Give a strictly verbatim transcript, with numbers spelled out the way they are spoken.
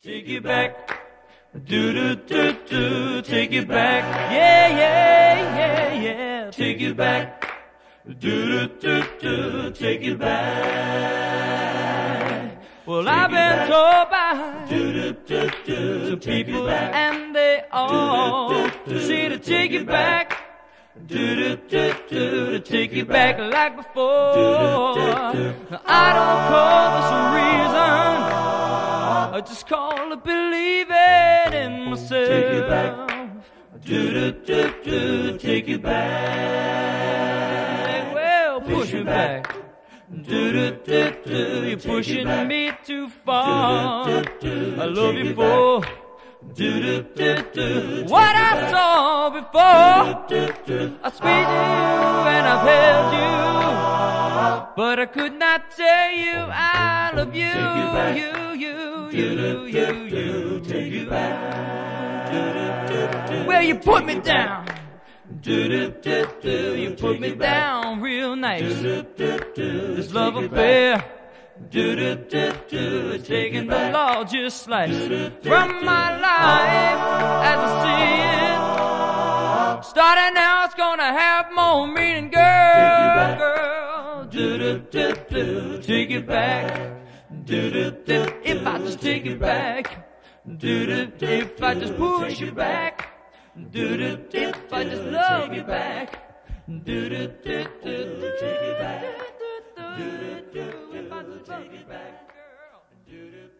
Take it back. Do do do do. Take it back. Yeah, yeah, yeah, yeah. Take it back. Do do do do. Take it back. Well, I've been told by some people, and they all say to take it back. Do do do do to take it back like before. I don't call this a reason. I just call it believing in myself. Take it back. Do do do do. Take it back. Well, push it back. Do do do do. You're pushing me too far. I love you for. Do do do do. What I saw before. I squeezed you and I've held you, but I could not tell you I love you. You, you, you, you, you. Take it back. Well, you put me down. Do do do do. You put me down real nice. This love affair. Do do do do, taking the largest slice from my life as I see it. Starting now, it's gonna have more meaning, girl. Girl, do do do do, take it back. Do do do, if I just take it back. Do do do, if I just push it back. Do do do, if I just love you back. Do do do do, take it back. Do do do, if I just love you back, girl. Do do.